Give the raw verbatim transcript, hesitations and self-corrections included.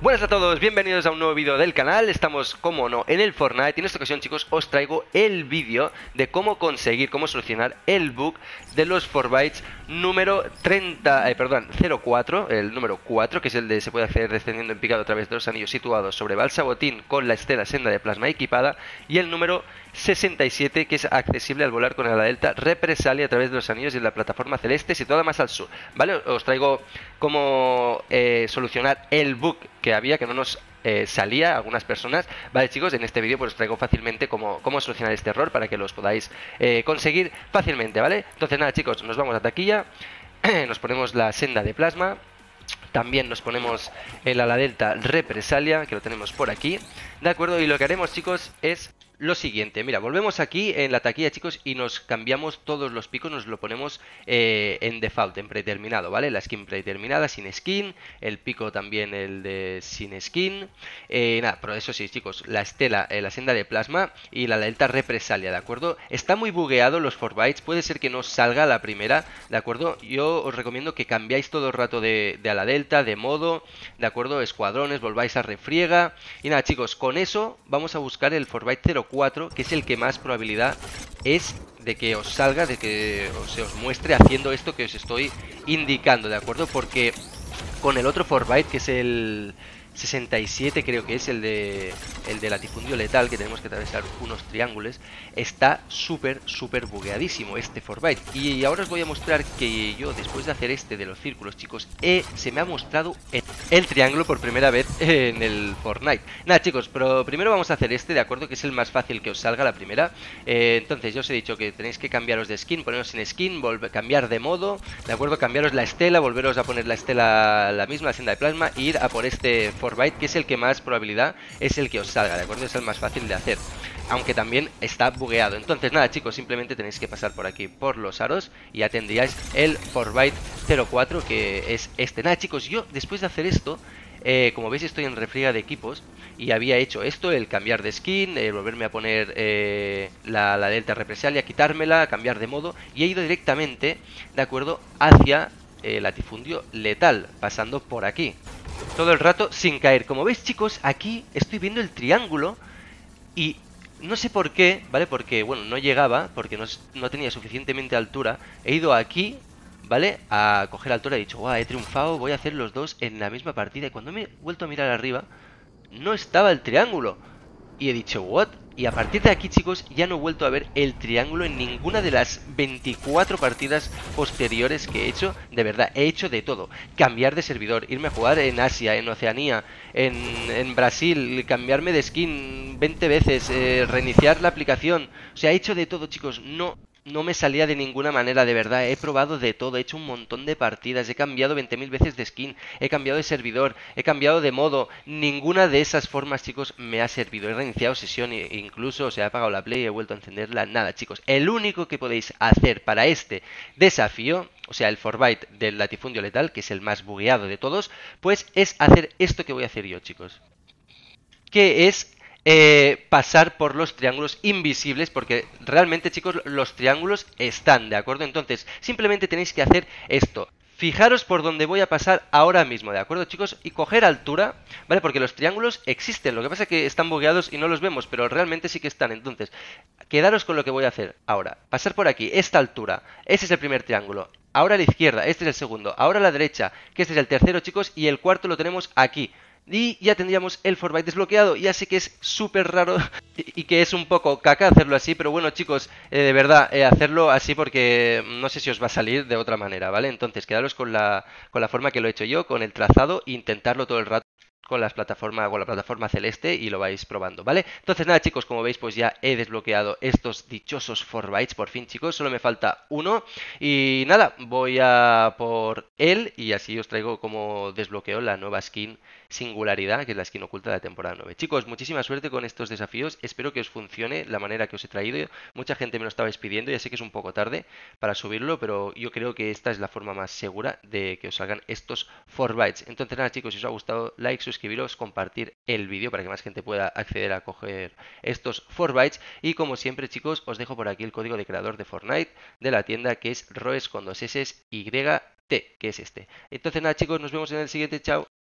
Buenas a todos, bienvenidos a un nuevo vídeo del canal. Estamos, como no, en el Fortnite y en esta ocasión, chicos, os traigo el vídeo de cómo conseguir, cómo solucionar el bug de los Fortbytes número treinta, eh, perdón, cero cuatro, el número cuatro, que es el de se puede acceder descendiendo en picado a través de los anillos situados sobre Balsabotín con la estela senda de plasma equipada, y el número sesenta y siete, que es accesible al volar con el ala delta represalia a través de los anillos y en la plataforma celeste situada más al sur, ¿vale? Os traigo cómo eh, solucionar el bug que había, que no nos eh, salía a algunas personas, vale, chicos. En este vídeo pues os traigo fácilmente cómo, cómo solucionar este error para que los podáis eh, conseguir fácilmente, ¿vale? Entonces nada, chicos, nos vamos a taquilla, nos ponemos la senda de plasma. También nos ponemos el ala delta represalia, que lo tenemos por aquí, ¿de acuerdo? Y lo que haremos, chicos, es lo siguiente. Mira, volvemos aquí en la taquilla, chicos, y nos cambiamos todos los picos, nos lo ponemos eh, en default, en predeterminado, ¿vale? La skin predeterminada, sin skin, el pico también el de sin skin, eh, nada, pero eso sí, chicos, la estela, eh, la senda de plasma y la delta represalia, ¿de acuerdo? Está muy bugueado los Fortbytes, puede ser que no salga la primera, ¿de acuerdo? Yo os recomiendo que cambiáis todo el rato de, de ala delta, de modo, ¿de acuerdo? Escuadrones, volváis a refriega, y nada, chicos, con eso vamos a buscar el Fortbyte cero cuatro, que es el que más probabilidad es de que os salga, de que os, se os muestre haciendo esto que os estoy indicando, ¿de acuerdo? Porque con el otro Fortbyte, que es el sesenta y siete, creo que es el de el de latifundio letal, que tenemos que atravesar unos triángulos, está súper, súper bugueadísimo este Fortbyte. Y ahora os voy a mostrar que yo, después de hacer este de los círculos, chicos, eh, se me ha mostrado el, el triángulo por primera vez en el Fortnite. Nada, chicos, pero primero vamos a hacer este, ¿de acuerdo? Que es el más fácil que os salga la primera. Eh, entonces, yo os he dicho que tenéis que cambiaros de skin, poneros sin skin, volver, cambiar de modo, ¿de acuerdo? Cambiaros la estela, volveros a poner la estela, la misma, la senda de plasma, e ir a por este Fortbyte, que es el que más probabilidad es el que os salga, ¿de acuerdo? Es el más fácil de hacer, aunque también está bugueado. Entonces nada, chicos, simplemente tenéis que pasar por aquí, por los aros, y ya tendríais el Fortbyte cero cuatro, que es este. Nada, chicos, yo después de hacer esto, eh, como veis, estoy en refriega de equipos y había hecho esto, el cambiar de skin, el volverme a poner eh, la, la delta represalia, quitármela, cambiar de modo, y he ido directamente, ¿de acuerdo?, hacia el latifundio letal, pasando por aquí todo el rato sin caer. Como veis, chicos, aquí estoy viendo el triángulo y no sé por qué, ¿vale? Porque, bueno, no llegaba, porque no, no tenía suficientemente altura. He ido aquí, ¿vale?, a coger altura, he dicho, guau, he triunfado, voy a hacer los dos en la misma partida. Y cuando me he vuelto a mirar arriba, no estaba el triángulo. Y he dicho, ¿what? Y a partir de aquí, chicos, ya no he vuelto a ver el triángulo en ninguna de las veinticuatro partidas posteriores que he hecho. De verdad, he hecho de todo. Cambiar de servidor, irme a jugar en Asia, en Oceanía, en, en Brasil, cambiarme de skin veinte veces, eh, reiniciar la aplicación. O sea, he hecho de todo, chicos. No... No me salía de ninguna manera, de verdad. He probado de todo, he hecho un montón de partidas, he cambiado veinte mil veces de skin, he cambiado de servidor, he cambiado de modo. Ninguna de esas formas, chicos, me ha servido. He reiniciado sesión e incluso, o sea, he apagado la play y he vuelto a encenderla. Nada, chicos. El único que podéis hacer para este desafío, o sea, el Fortbyte del latifundio letal, que es el más bugueado de todos, pues es hacer esto que voy a hacer yo, chicos. Que es... Eh, pasar por los triángulos invisibles, porque realmente, chicos, los triángulos están, ¿de acuerdo? Entonces, simplemente tenéis que hacer esto. Fijaros por donde voy a pasar ahora mismo, ¿de acuerdo, chicos? Y coger altura, ¿vale? Porque los triángulos existen, lo que pasa es que están bugueados y no los vemos, pero realmente sí que están. Entonces, quedaros con lo que voy a hacer ahora. Pasar por aquí, esta altura, ese es el primer triángulo. Ahora a la izquierda, este es el segundo. Ahora a la derecha, que este es el tercero, chicos, y el cuarto lo tenemos aquí. Y ya tendríamos el Fortbyte desbloqueado. Ya sé que es súper raro y que es un poco caca hacerlo así, pero bueno, chicos, eh, de verdad, eh, hacerlo así porque no sé si os va a salir de otra manera, ¿vale? Entonces, quedaros con la, con la forma que lo he hecho yo, con el trazado, e intentarlo todo el rato con las plataformas, con la plataforma celeste, y lo vais probando, ¿vale? Entonces nada, chicos, como veis, pues ya he desbloqueado estos dichosos Fortbytes, por fin, chicos, solo me falta uno, y nada, voy a por él, y así os traigo como desbloqueo la nueva skin Singularidad, que es la skin oculta de la temporada nueve. Chicos, muchísima suerte con estos desafíos, espero que os funcione la manera que os he traído. Mucha gente me lo estaba pidiendo, ya sé que es un poco tarde para subirlo, pero yo creo que esta es la forma más segura de que os salgan estos Fortbytes. Entonces nada, chicos, si os ha gustado, like, suscribiros, compartir el vídeo para que más gente pueda acceder a coger estos Fortbytes. Y como siempre, chicos, os dejo por aquí el código de creador de Fortnite de la tienda, que es Roes con dos S y T, que es este. Entonces nada, chicos, nos vemos en el siguiente. Chao.